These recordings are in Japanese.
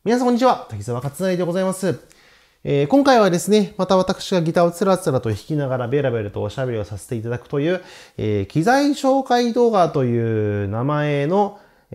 皆さんこんにちは。滝沢勝成でございます。今回はですね、また私がギターをつらつらと弾きながらベラベラとおしゃべりをさせていただくという、機材紹介動画という名前の、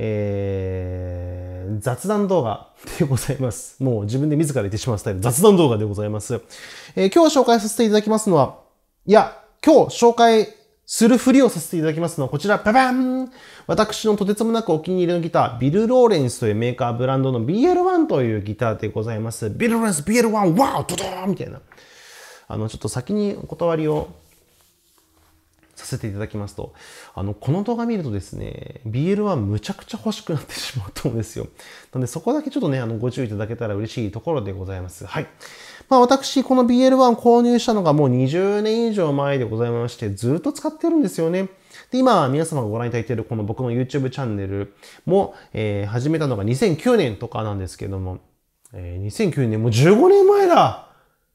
雑談動画でございます。もう自分で自ら言ってしまうスタイル、雑談動画でございます。今日紹介させていただきますのは、今日紹介するふりをさせていただきますのは、こちら、パパン！私のとてつもなくお気に入りのギター、ビル・ローレンスというメーカーブランドの BL1 というギターでございます。ビル・ローレンス BL1、ワードドーンみたいな。ちょっと先にお断りをさせていただきますと、この動画見るとですね、BL1 むちゃくちゃ欲しくなってしまうと思うんですよ。なのでそこだけちょっとね、ご注意いただけたら嬉しいところでございます。はい。私、この BL1 購入したのがもう20年以上前でございまして、ずっと使ってるんですよね。で、今、皆様がご覧いただいているこの僕の YouTube チャンネルも、始めたのが2009年とかなんですけども、2009年、もう15年前だ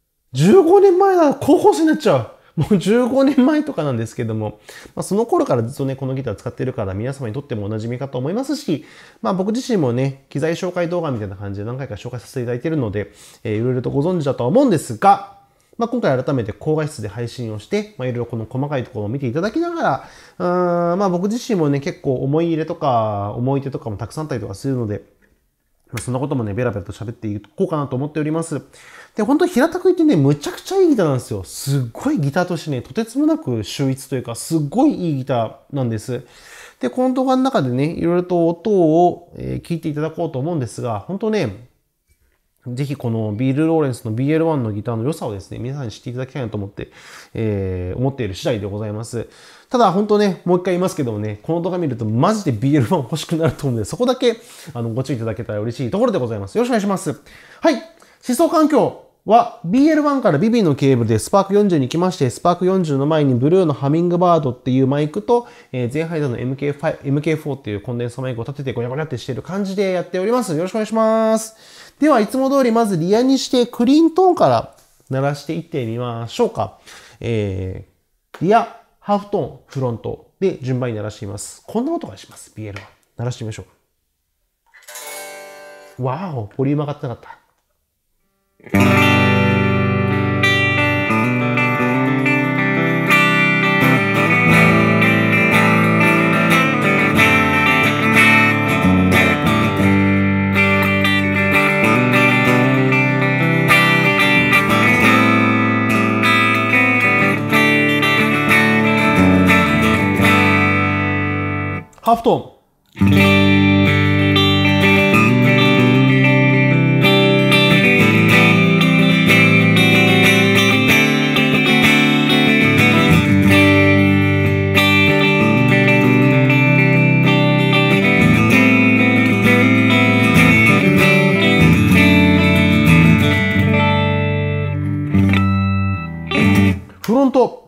!15 年前だ高校生になっちゃうもう15年前とかなんですけども、その頃からずっとね、このギター使ってるから皆様にとってもお馴染みかと思いますし、僕自身もね、機材紹介動画みたいな感じで何回か紹介させていただいているので、いろいろとご存知だとは思うんですが、今回改めて高画質で配信をして、いろいろこの細かいところを見ていただきながら、僕自身もね、結構思い入れとか思い出とかもたくさんあったりとかするので、そんなこともね、ベラベラと喋っていこうかなと思っております。で、本当に平たく言ってね、むちゃくちゃいいギターなんですよ。すっごいギターとしてね、とてつもなく秀逸というか、すっごいいいギターなんです。で、この動画の中でね、いろいろと音を聞いていただこうと思うんですが、本当ね、ぜひこのビル・ローレンスの BL1 のギターの良さをですね、皆さんに知っていただきたいなと思って、思っている次第でございます。ただ本当ね、もう一回言いますけどもね、この動画見るとマジで BL1 欲しくなると思うので、そこだけご注意いただけたら嬉しいところでございます。よろしくお願いします。はい。思想環境は BL1 からビビのケーブルでスパーク40に来まして、スパーク40の前にブルーのハミングバードっていうマイクと、ゼンハイザーの MK4 っていうコンデンサマイクを立ててゴニャゴニャってしている感じでやっております。よろしくお願いします。では、いつも通りまずリアにしてクリーントーンから鳴らしていってみましょうか。リア、ハーフトーン、フロントで順番に鳴らしています。こんな音がします。BL1。鳴らしてみましょう。わーお、ボリューム上がってなかった。ハーフトーン。フロント。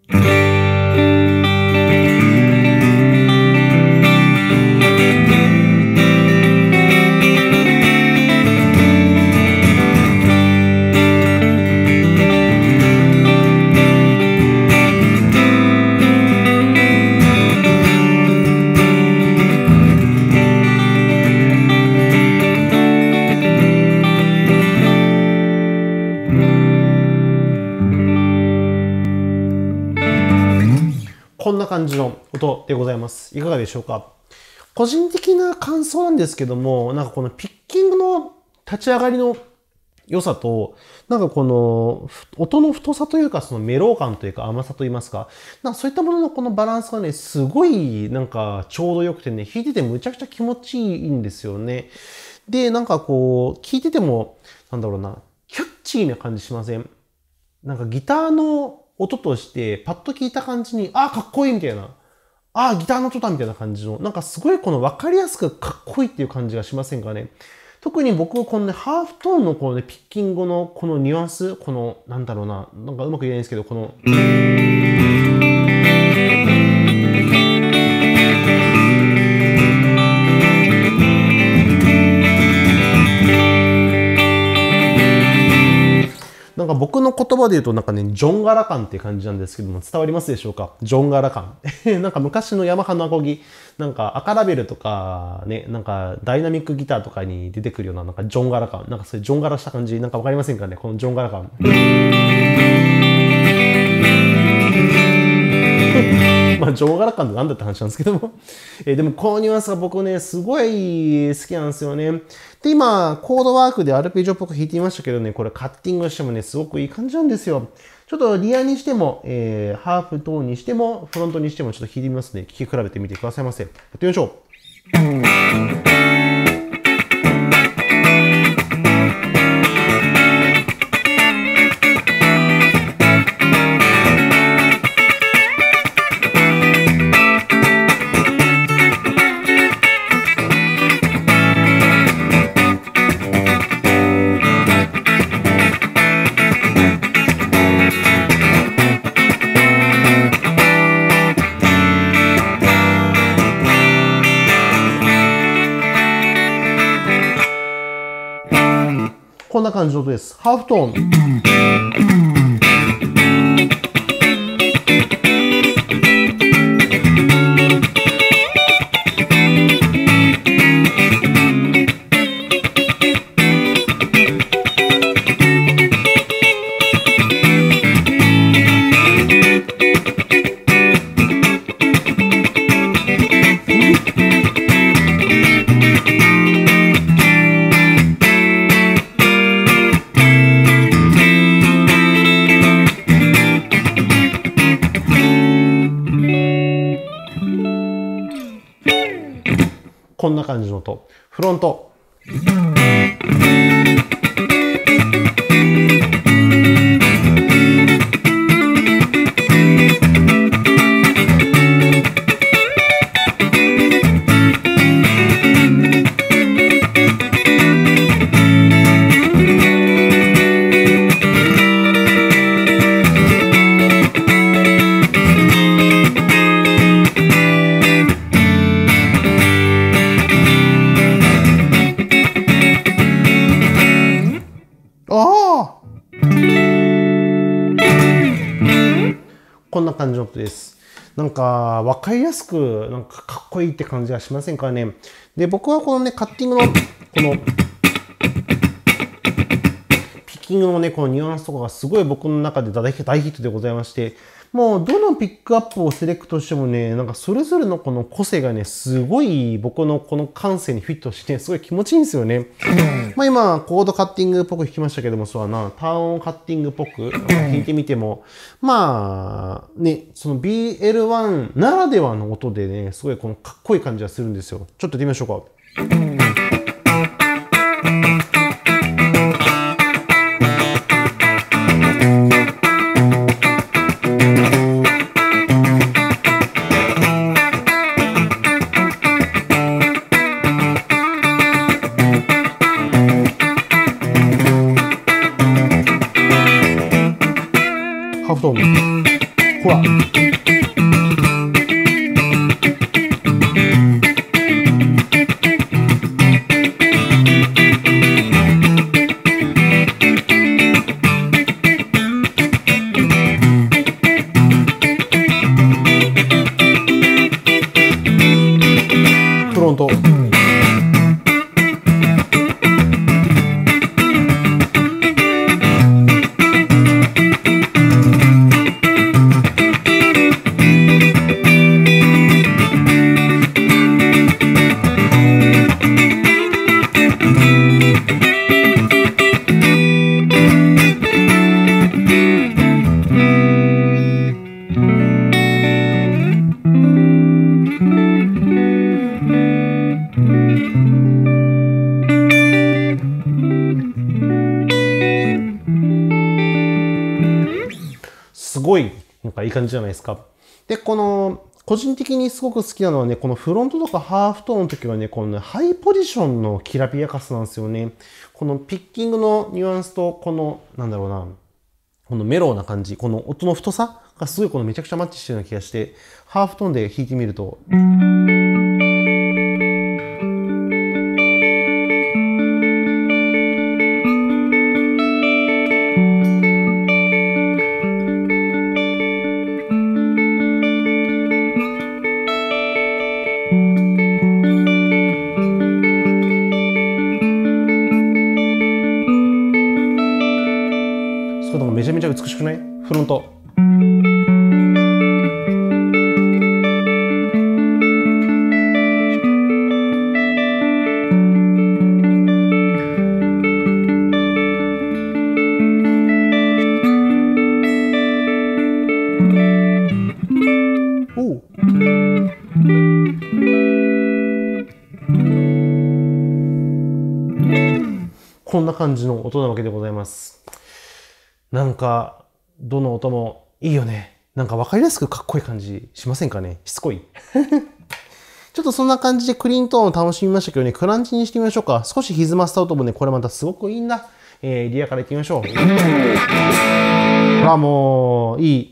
こんな感じの音でございます。いかがでしょうか？個人的な感想なんですけども、なんかこのピッキングの立ち上がりの良さと、なんかこの音の太さというか、そのメロー感というか甘さといいますか、なんかそういったもののこのバランスがね、すごいなんかちょうど良くてね、弾いててむちゃくちゃ気持ちいいんですよね。で、なんかこう、聴いてても、なんだろうな、キャッチーな感じしません？なんかギターの音としてパッと聞いた感じに、かっこいいみたいな。ギターの音だみたいな感じの、なんかすごいこの分かりやすくかっこいいっていう感じがしませんかね。特に僕はこのね、ハーフトーンのこのね、ピッキングのこのニュアンス、この、なんだろうな、なんかうまく言えないんですけど、この、なんなんか僕の言葉で言うとなんかね、ジョンガラ感っていう感じなんですけども、伝わりますでしょうか？ジョンガラ感。なんか昔のヤマハのアコギ、なんか赤ラベルとかね、なんかダイナミックギターとかに出てくるようななんかジョンガラ感。なんかそういうジョンガラした感じ、なんかわかりませんかね？このジョンガラ感。まあ、ジョンガラ感ってなんだって話なんですけども。でも、このニュアンスが僕ね、すごい好きなんですよね。で、今、コードワークでアルペジオっぽく弾いてみましたけどね、これカッティングしてもね、すごくいい感じなんですよ。ちょっとリアにしても、ハーフトーンにしても、フロントにしてもちょっと弾いてみますね。聴き比べてみてくださいませ。やってみましょう。こんな感じの音です。ハーフトーン。こんな感じの音。フロント。こんな感じの音です。なんか、わかりやすく、なんかかっこいいって感じがしませんかね。で、僕はこのね、カッティングの、この、ピッキングのね、このニュアンスとかがすごい僕の中で大ヒットでございまして、もうどのピックアップをセレクトしてもね、なんかそれぞれのこの個性がね、すごい僕のこの感性にフィットして、すごい気持ちいいんですよね。まあ今、コードカッティングっぽく弾きましたけども、そうだな、ターンカッティングっぽく弾いてみても、まあ、ね、その BL1 ならではの音でね、すごいこのかっこいい感じがするんですよ。ちょっとやってみましょうか。ハーフトーン。ほら。フロント。すごい、なんかいい感じじゃないですか。で、この、個人的にすごく好きなのはね、このフロントとかハーフトーンの時はね、このね、ハイポジションのきらびやかさなんですよね。このピッキングのニュアンスと、この、なんだろうな、このメロウな感じ、この音の太さがすごいこのめちゃくちゃマッチしてるような気がして、ハーフトーンで弾いてみると、 めちゃめちゃ美しくない？フロント。こんな感じの音なわけでございます。なんか、どの音もいいよね。なんか分かりやすくかっこいい感じしませんかね？しつこい。ちょっとそんな感じでクリーントーンを楽しみましたけどね、クランチにしてみましょうか。少し歪ませた音もね、これまたすごくいいんだ。リアからいってみましょう。あ、もう、いい。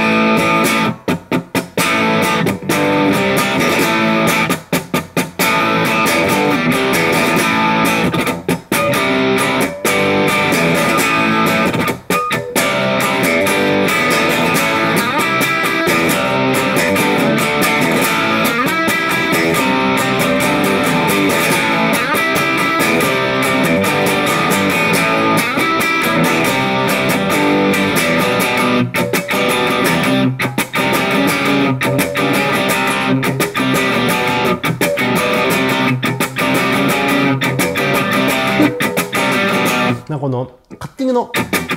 このカッティングの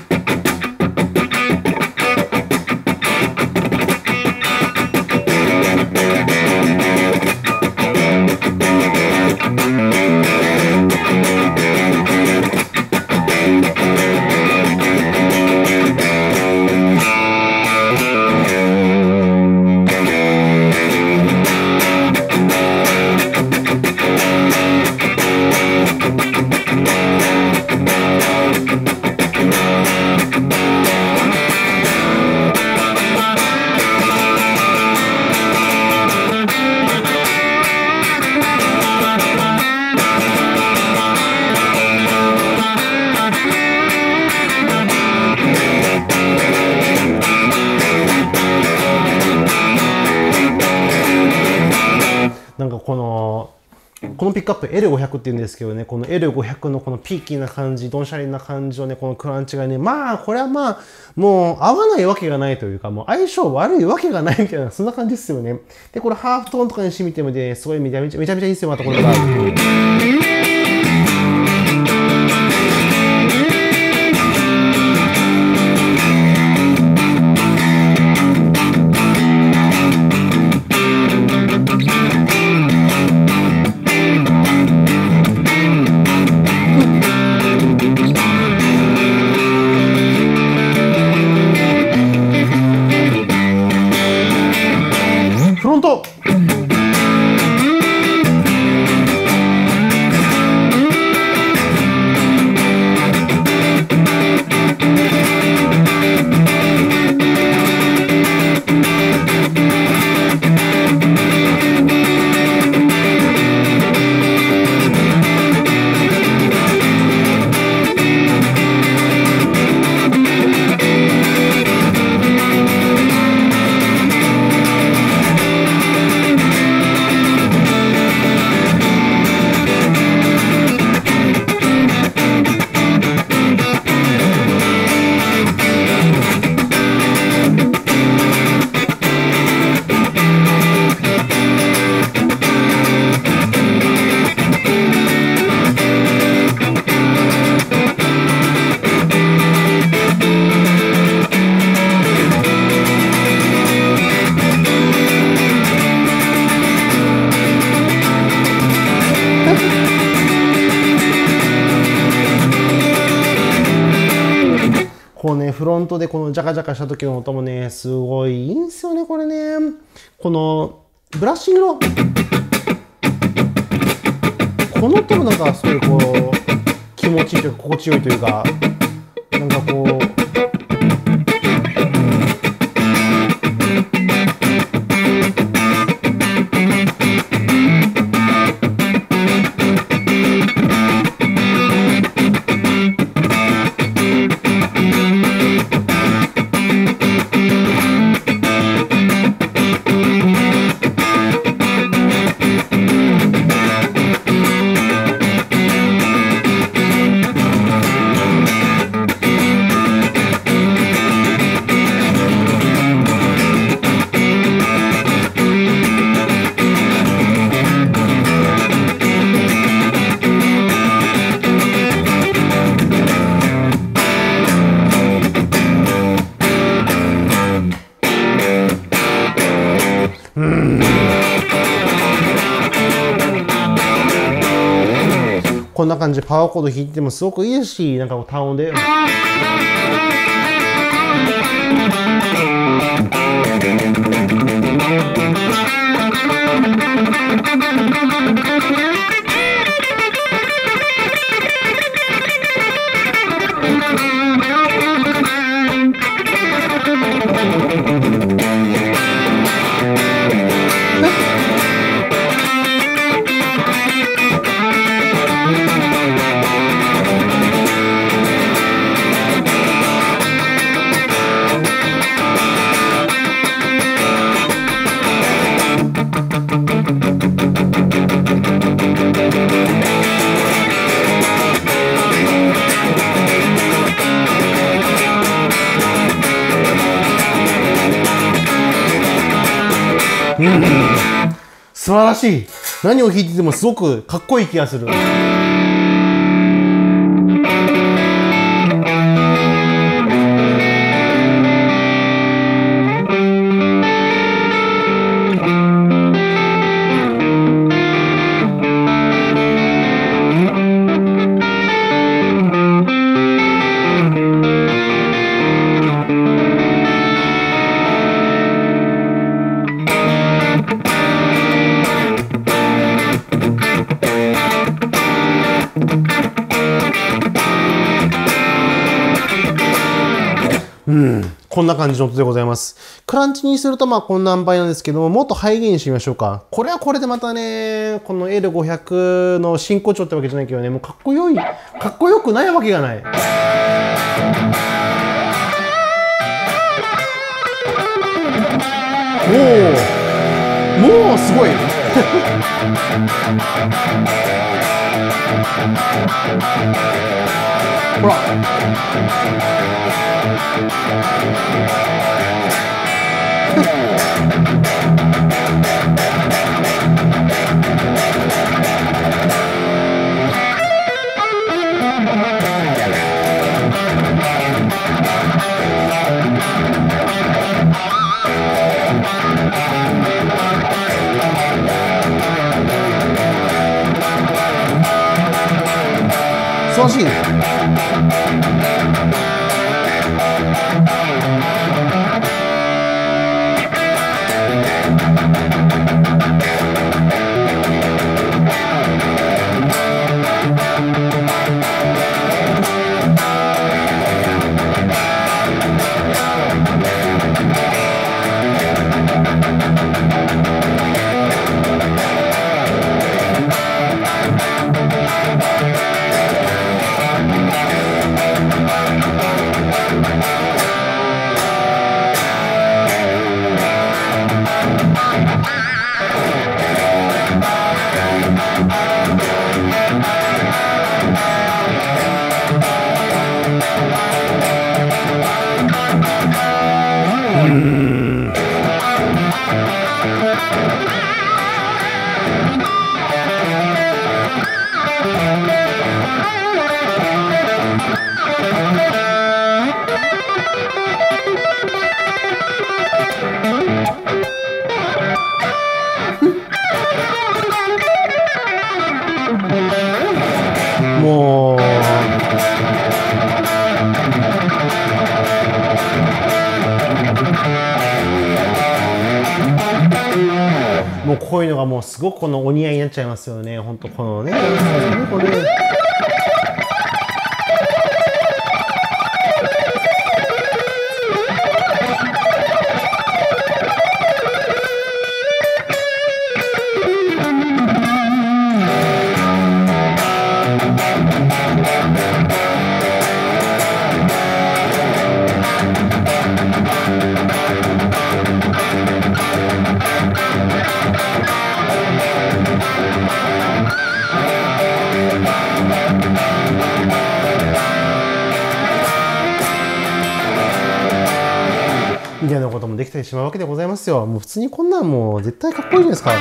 なんかこのピックアップ L500 って言うんですけどね、この L500 のこのピーキーな感じ、ドンシャリンな感じをね、このクランチがね、まあ、これはまあ、もう合わないわけがないというか、もう相性悪いわけがないみたいな、そんな感じですよね。で、これハーフトーンとかにしてみてもね、すごいめちゃめちゃいいですよ、またこれが。フロント。こうね、フロントでこのジャカジャカした時の音もね、すごいいいんですよね、これね。このブラッシングのこの音もなんかすごいこう気持ちいいというか心地よいというか、なんかこうんな感じでパワーコード弾いてもすごくいいですし、なんかこう単音で。素晴らしい。何を弾いててもすごくかっこいい気がする。こんな感じの音でございます。クランチにするとまあこんな塩梅なんですけども、もっとハイゲインしてみましょうか。これはこれでまたね、この L500 の真骨頂ってわけじゃないけどね、もうかっこよくないわけがない。もうすごい。ほら。素晴らしいね。もうこういうのがもうすごくこのお似合いになっちゃいますよね。ほんとこのね。これみたいなこともできたりしまうわけでございますよ。もう普通にこんなんもう絶対かっこいいじゃないですか。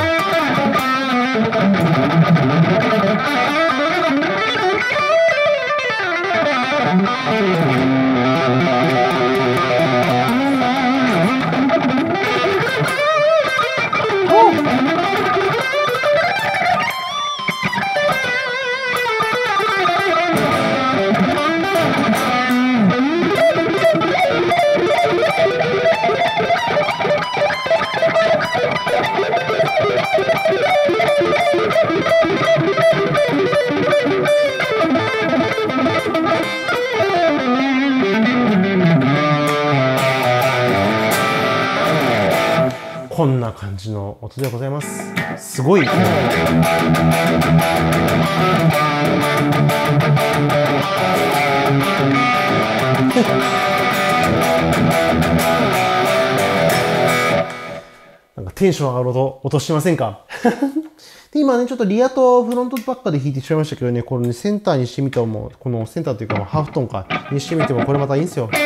こんな感じの音でございます。すごい。なんかテンション上がる音しませんか？で、今ね、ちょっとリアとフロントばっかで弾いてしまいましたけどね、これね、センターにしてみても、このセンターというか、ハーフトーンか、にしてみても、これまたいいんですよ。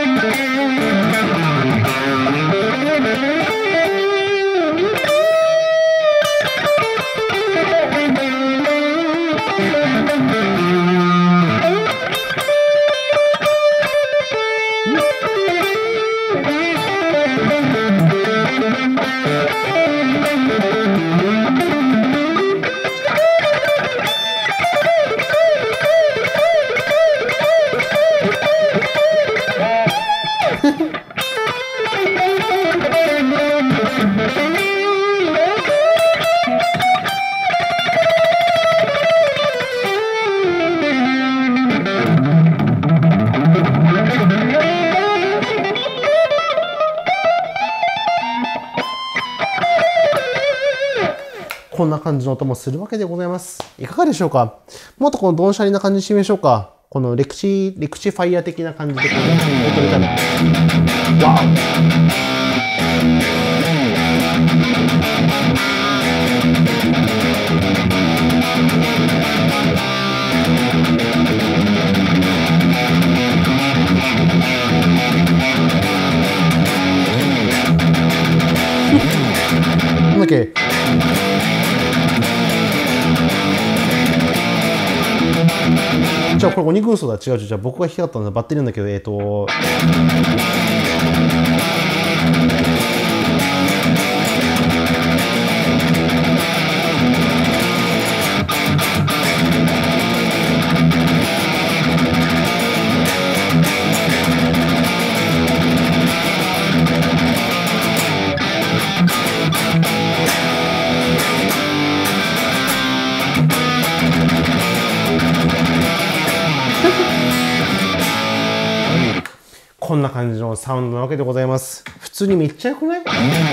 こんな感じの音もするわけでございます。いかがでしょうか？もっとこのドンシャリな感じにしてみましょうか。このレクチファイヤー的な感じでこう音出たら。わお。なんだっけ？じゃあこれ鬼軍曹だ。違う。じゃあ僕が弾きたかったのはバッテリーなんだけど、こんな感じのサウンドなわけでございます。普通にめっちゃ良くない？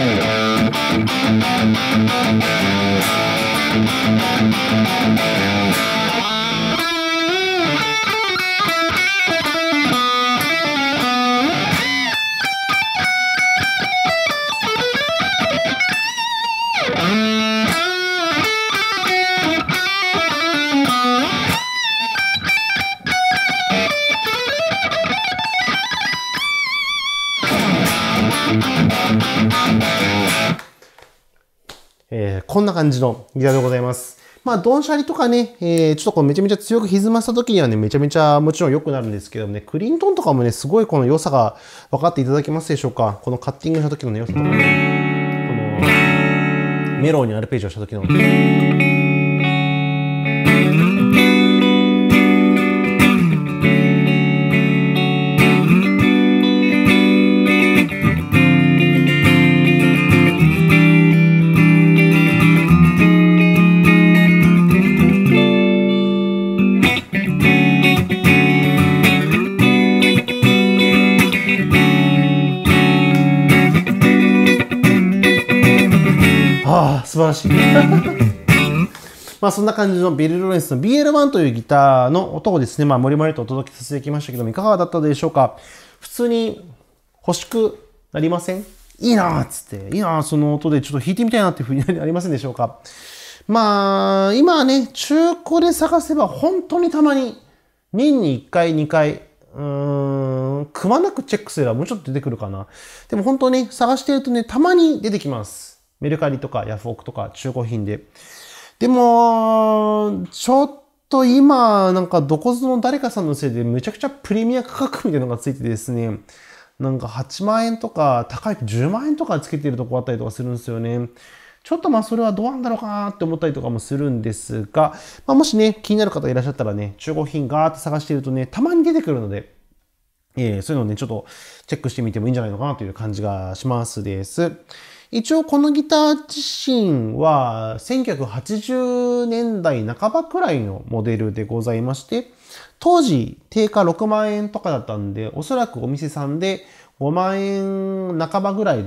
こんな感じのギターでございます。まあ、ドンシャリとかね、ちょっとこうめちゃめちゃ強く歪ませた時にはね、めちゃめちゃもちろん良くなるんですけどね、クリントンとかもね、すごいこの良さが分かっていただけますでしょうか。このカッティングした時の、ね、良さとかね、このメローにアルペジオした時の。素晴らしい。まあそんな感じのビル・ロレンスの BL1 というギターの音をですね、まあもりもりとお届けさせてきましたけども、いかがだったでしょうか？普通に欲しくなりません？いいなーっつって、いいなーその音でちょっと弾いてみたいなっていうふうになりませんでしょうか？まあ、今はね、中古で探せば本当にたまに、年に1回、2回、くまなくチェックすればもうちょっと出てくるかな。でも本当ね、探してるとね、たまに出てきます。メルカリとかヤフオクとか中古品で。でも、ちょっと今、なんかどこぞの誰かさんのせいでめちゃくちゃプレミア価格みたいなのがついてですね、なんか8万円とか、高いと10万円とかつけてるとこあったりとかするんですよね。ちょっとまあそれはどうなんだろうかなって思ったりとかもするんですが、まあ、もしね、気になる方いらっしゃったらね、中古品ガーって探しているとね、たまに出てくるので、そういうのをね、ちょっとチェックしてみてもいいんじゃないのかなという感じがしますです。一応このギター自身は1980年代半ばくらいのモデルでございまして、当時定価6万円とかだったんで、おそらくお店さんで5万円半ばぐらいで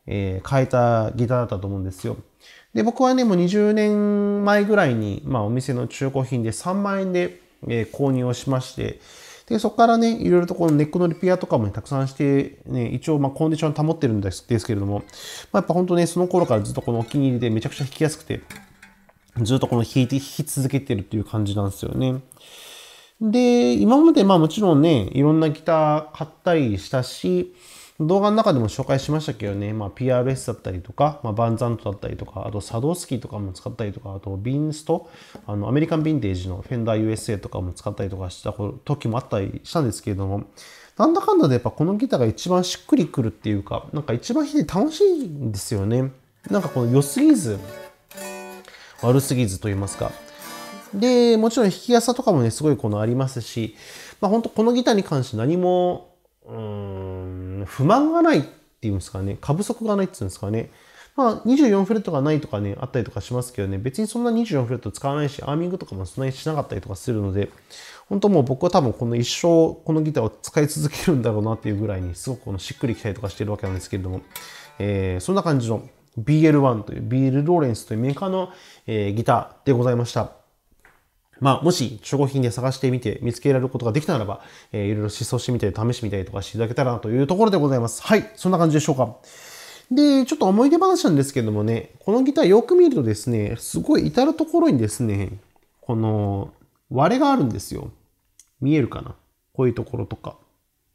変えたギターだったと思うんですよ。で、僕はね、もう20年前ぐらいに、お店の中古品で3万円で、購入をしまして、で、そこからね、いろいろとこのネックのリペアとかも、ね、たくさんして、ね、一応コンディション保ってるんですけれども、やっぱ本当ね、その頃からずっとこのお気に入りでめちゃくちゃ弾きやすくて、ずっとこの弾き続けてるっていう感じなんですよね。で、今までもちろんね、いろんなギター買ったりしたし、動画の中でも紹介しましたけどね、PRS だったりとか、バンザントだったりとか、あとサドースキーとかも使ったりとか、あとビンスト、アメリカンヴィンテージのフェンダー USA とかも使ったりとかした時もあったりしたんですけれども、なんだかんだでやっぱこのギターが一番しっくりくるっていうか、なんか一番弾いて楽しいんですよね。なんかこの良すぎず、悪すぎずと言いますか。で、もちろん弾きやすさとかもね、すごいこのありますし、本当このギターに関して何も、不満がないっていうんですかね、過不足がないっていうんですかね。24フレットがないとかね、あったりとかしますけどね、別にそんな24フレット使わないし、アーミングとかもそんなにしなかったりとかするので、本当もう僕は多分この一生このギターを使い続けるんだろうなっていうぐらいにすごくこのしっくりきたりとかしてるわけなんですけれども、そんな感じの BL1 というビール・ローレンスというメーカーの、ギターでございました。もし、中古品で探してみて見つけられることができたならば、いろいろ試奏してみたり、試してみたりとかしていただけたらなというところでございます。はい、そんな感じでしょうか。で、ちょっと思い出話なんですけどもね、このギターよく見るとですね、すごい至るところにですね、この割れがあるんですよ。見えるかな？こういうところとか。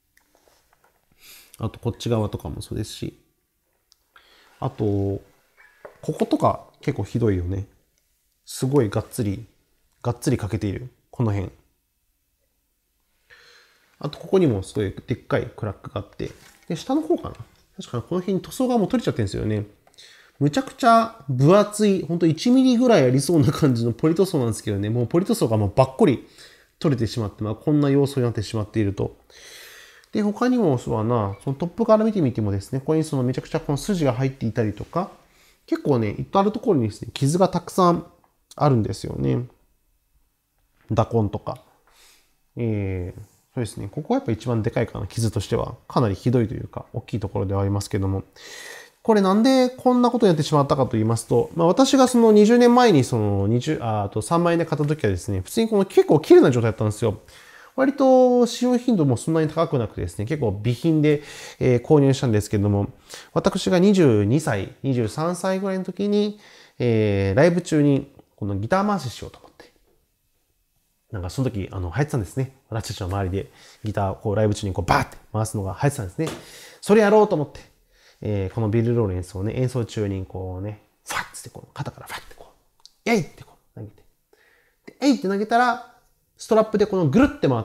あと、こっち側とかもそうですし。あと、こことか結構ひどいよね。すごいがっつりかけている。この辺。あと、ここにもすごいでっかいクラックがあって。で、下の方かな。確かにこの辺塗装がもう取れちゃってるんですよね。むちゃくちゃ分厚い、ほんと1ミリぐらいありそうな感じのポリ塗装なんですけどね、もうポリ塗装がもうばっこり取れてしまって、こんな様相になってしまっていると。で、他にもそうだな、そのトップから見てみてもですね、ここにそのめちゃくちゃこの筋が入っていたりとか、結構ね、至るところにですね、傷がたくさんあるんですよね。打痕とか。そうですね。ここはやっぱ一番でかいかな、傷としては。かなりひどいというか、大きいところではありますけども。これなんでこんなことをやってしまったかと言いますと、私がその20年前にそのあと3万円で買った時はですね、普通にこの結構綺麗な状態だったんですよ。割と使用頻度もそんなに高くなくてですね、結構備品で、購入したんですけども、私が22歳、23歳ぐらいの時に、ライブ中にこのギター回ししようと思って。なんかその時、流行ってたんですね。私たちの周りでギターをこうライブ中にこうバーって回すのが流行ってたんですね。それやろうと思って、このビル・ローレンスをね、演奏中にこうね、ファッつってこう肩からファッてこう、えいってこう投げて。でえいって投げたら、ストラップでこのぐるって回って、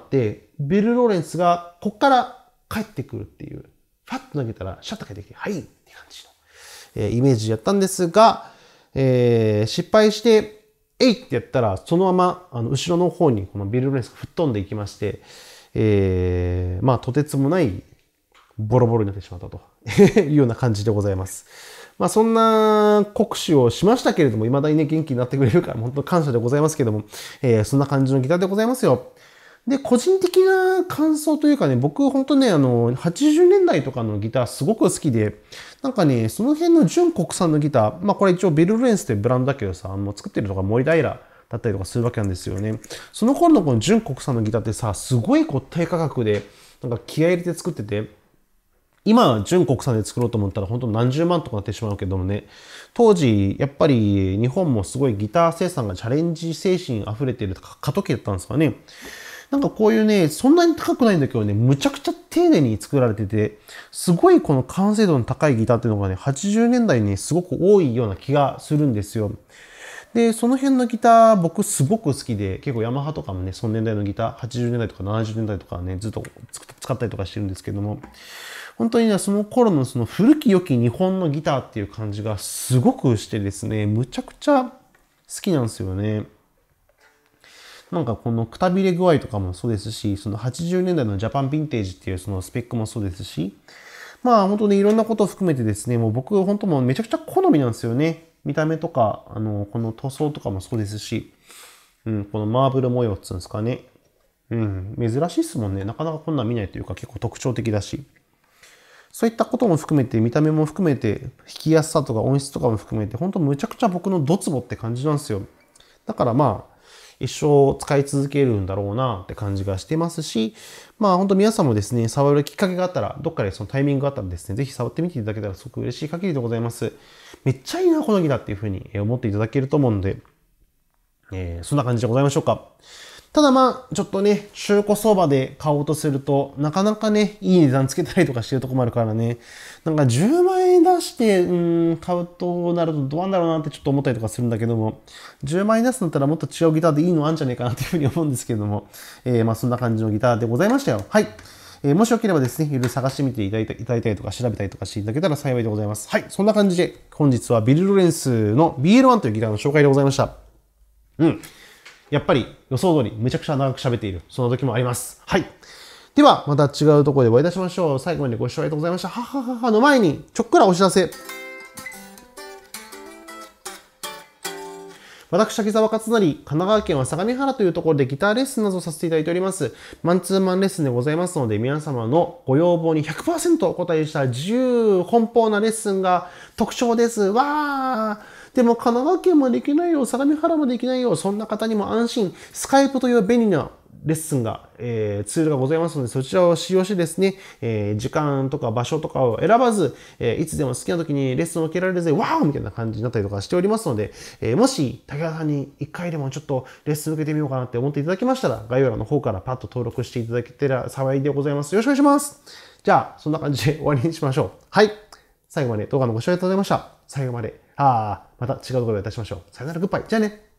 ビル・ローレンスがこっから帰ってくるっていう、ファッと投げたらシャッと帰ってきて、はいって感じの、イメージやったんですが、失敗して、えいってやったら、そのまま、後ろの方にこのビル・ローレンスが吹っ飛んでいきまして、とてつもないボロボロになってしまったというような感じでございます。そんな酷使をしましたけれども、未だにね、元気になってくれるから、本当に感謝でございますけども、そんな感じのギターでございますよ。で、個人的な感想というかね、僕本当ね、80年代とかのギターすごく好きで、なんかね、その辺の純国産のギター、これ一応ビル・ロレンスというブランドだけどさ、作ってるのが森平だったりとかするわけなんですよね。その頃のこの純国産のギターってさ、すごい低価格で、なんか気合入れて作ってて、今、純国産で作ろうと思ったら本当何十万とかなってしまうけどもね、当時、やっぱり日本もすごいギター生産がチャレンジ精神溢れてる過渡期だったんですかね。なんかこういうね、そんなに高くないんだけどね、むちゃくちゃ丁寧に作られてて、すごいこの完成度の高いギターっていうのがね、80年代にね、すごく多いような気がするんですよ。で、その辺のギター僕すごく好きで、結構ヤマハとかもね、その年代のギター、80年代とか70年代とかね、ずっと使ったりとかしてるんですけども、本当にね、その頃のその古き良き日本のギターっていう感じがすごくしてですね、むちゃくちゃ好きなんですよね。なんかこのくたびれ具合とかもそうですし、その80年代のジャパンヴィンテージっていうそのスペックもそうですし、本当にいろんなことを含めてですね、もう僕本当もうめちゃくちゃ好みなんですよね。見た目とか、この塗装とかもそうですし、このマーブル模様っつうんですかね。珍しいっすもんね。なかなかこんなん見ないというか結構特徴的だし。 そういったことも含めて、見た目も含めて、弾きやすさとか音質とかも含めて、本当むちゃくちゃ僕のドツボって感じなんですよ。だからまあ、一生使い続けるんだろうなって感じがしてますし、まあ本当皆さんもですね、触るきっかけがあったら、どっかでそのタイミングがあったらですね、ぜひ触ってみていただけたらすごく嬉しい限りでございます。めっちゃいいな、このギターっていうふうに思っていただけると思うんで、そんな感じでございましょうか。ただまあ、ちょっとね、中古相場で買おうとすると、なかなかね、いい値段つけたりとかしてるとこもあるからね、なんか10万円出して、買うとなるとどうなんだろうなってちょっと思ったりとかするんだけども、10万円出すんだったらもっと違うギターでいいのあんじゃねえかなっていうふうに思うんですけれども、まあそんな感じのギターでございましたよ。はい。もしよければですね、いろいろ探してみていただいたりとか調べたりとかしていただけたら幸いでございます。はい。そんな感じで、本日はビル・ロレンスの BL1 というギターの紹介でございました。やっぱり予想通りめちゃくちゃ長く喋っている。その時もあります。はい。では、また違うところでお会いいたしましょう。最後までご視聴ありがとうございました。ははははの前に、ちょっくらお知らせ。私、滝沢勝成、神奈川県は相模原というところでギターレッスンなどをさせていただいております。マンツーマンレッスンでございますので、皆様のご要望に 100% お答えした自由奔放なレッスンが特徴です。わー！でも神奈川県もできないよ、相模原もできないよ、そんな方にも安心、スカイプという便利なレッスンが、ツールがございますので、そちらを使用してですね、時間とか場所とかを選ばず、いつでも好きな時にレッスンを受けられるぜ、ワーみたいな感じになったりとかしておりますので、もし、武田さんに一回でもちょっとレッスン受けてみようかなって思っていただきましたら、概要欄の方からパッと登録していただけたら幸いでございます。よろしくお願いします。じゃあ、そんな感じで終わりにしましょう。はい。最後まで動画のご視聴ありがとうございました。最後まで、また違う動画でお会いいたしましょう。さよなら、グッバイ。じゃあね。